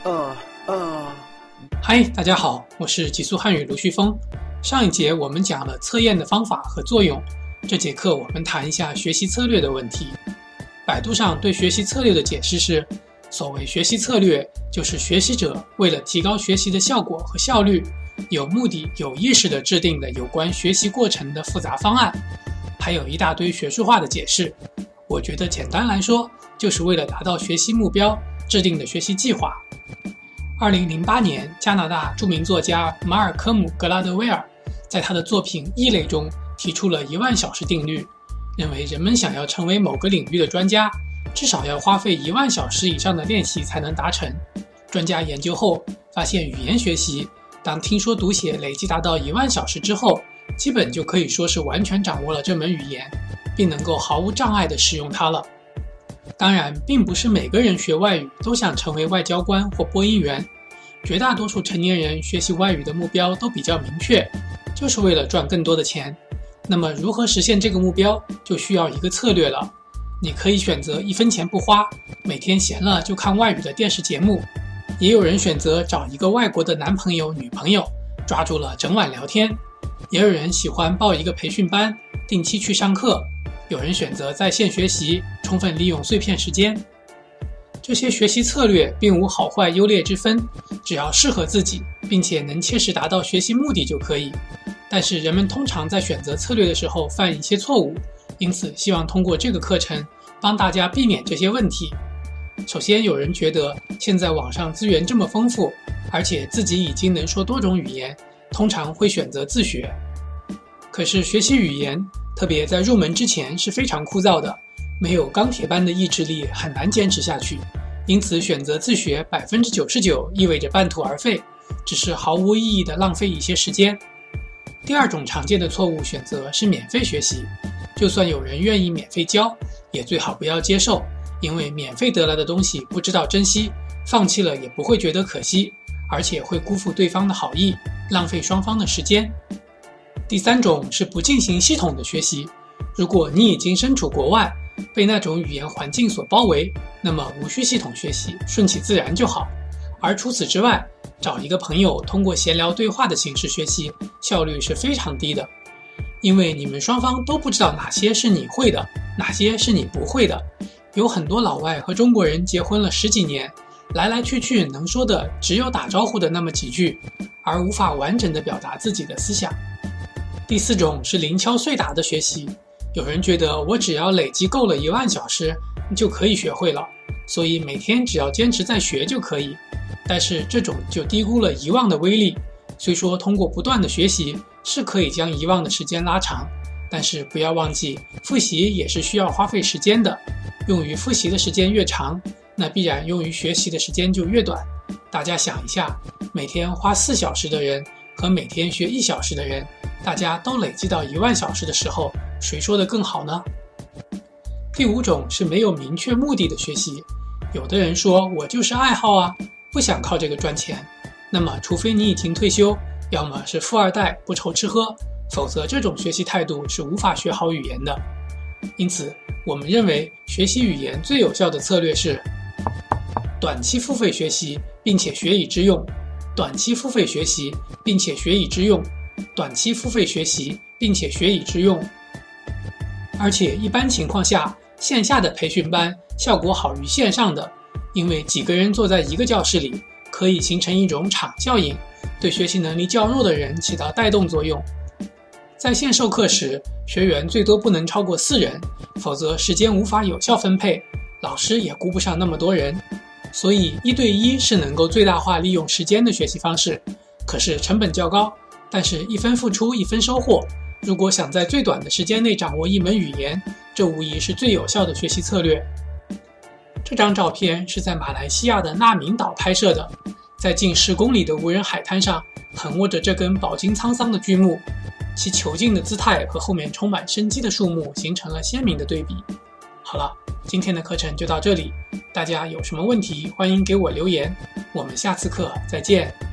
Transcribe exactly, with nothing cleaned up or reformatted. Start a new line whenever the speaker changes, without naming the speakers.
呃呃，
嗨，大家好，我是极速汉语卢旭峰。上一节我们讲了测验的方法和作用，这节课我们谈一下学习策略的问题。百度上对学习策略的解释是，所谓学习策略，就是学习者为了提高学习的效果和效率，有目的、有意识地制定的有关学习过程的复杂方案。还有一大堆学术化的解释，我觉得简单来说，就是为了达到学习目标制定的学习计划。二零零八年，加拿大著名作家马尔科姆·格拉德威尔在他的作品《异类》中提出了一万小时定律，认为人们想要成为某个领域的专家，至少要花费一万小时以上的练习才能达成。专家研究后发现，语言学习当听说读写累计达到一万小时之后，基本就可以说是完全掌握了这门语言，并能够毫无障碍地使用它了。当然，并不是每个人学外语都想成为外交官或播音员，绝大多数成年人学习外语的目标都比较明确，就是为了赚更多的钱。那么如何实现这个目标，就需要一个策略了。你可以选择一分钱不花，每天闲了就看外语的电视节目，也有人选择找一个外国的男朋友、女朋友，抓住了整晚聊天，也有人喜欢报一个培训班，定期去上课，有人选择在线学习，充分利用碎片时间。这些学习策略并无好坏优劣之分，只要适合自己，并且能切实达到学习目的就可以。但是人们通常在选择策略的时候犯一些错误，因此希望通过这个课程帮大家避免这些问题。首先，有人觉得现在网上资源这么丰富，而且自己已经能说多种语言，通常会选择自学。可是学习语言，特别在入门之前是非常枯燥的，没有钢铁般的意志力，很难坚持下去。因此选择自学 百分之九十九 意味着半途而废，只是毫无意义的浪费一些时间。第二种常见的错误选择是免费学习，就算有人愿意免费教，也最好不要接受，因为免费得来的东西不知道珍惜，放弃了也不会觉得可惜，而且会辜负对方的好意，浪费双方的时间。第三种是不进行系统的学习，如果你已经身处国外，被那种语言环境所包围，那么无需系统学习，顺其自然就好。而除此之外，找一个朋友通过闲聊对话的形式学习，效率是非常低的，因为你们双方都不知道哪些是你会的，哪些是你不会的。有很多老外和中国人结婚了十几年，来来去去能说的只有打招呼的那么几句，而无法完整的表达自己的思想。第四种是零敲碎打的学习，有人觉得我只要累积够了一万小时就可以学会了，所以每天只要坚持在学就可以。但是这种就低估了遗忘的威力。虽说通过不断的学习是可以将遗忘的时间拉长，但是不要忘记复习也是需要花费时间的，用于复习的时间越长，那必然用于学习的时间就越短。大家想一下，每天花四小时的人和每天学一小时的人，大家都累积到一万小时的时候，谁说的更好呢？第五种是没有明确目的的学习，有的人说我就是爱好啊，不想靠这个赚钱。那么除非你已经退休，要么是富二代不愁吃喝，否则这种学习态度是无法学好语言的。因此我们认为学习语言最有效的策略是短期付费学习并且学以致用，短期付费学习并且学以致用，短期付费学习并且学以致用。而且一般情况下，线下的培训班效果好于线上的，因为几个人坐在一个教室里，可以形成一种场效应，对学习能力较弱的人起到带动作用。在线授课时，学员最多不能超过四人，否则时间无法有效分配，老师也顾不上那么多人。所以一对一是能够最大化利用时间的学习方式，可是成本较高，但是一分付出一分收获。如果想在最短的时间内掌握一门语言，这无疑是最有效的学习策略。这张照片是在马来西亚的纳明岛拍摄的，在近十公里的无人海滩上，横卧着这根饱经沧桑的巨木，其遒劲的姿态和后面充满生机的树木形成了鲜明的对比。好了，今天的课程就到这里，大家有什么问题欢迎给我留言，我们下次课再见。